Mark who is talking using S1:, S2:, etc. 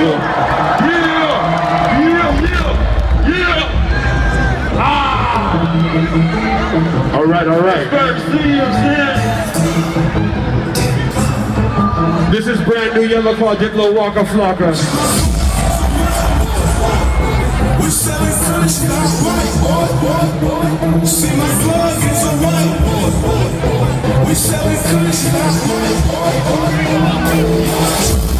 S1: Yeah, yeah, yeah, yeah. Ah. All right, all right. This is brand new yellow called Diplo, Waka, Flocka.
S2: We selling furniture like white boy. See my plug is a white boy. We selling furniture like white boy.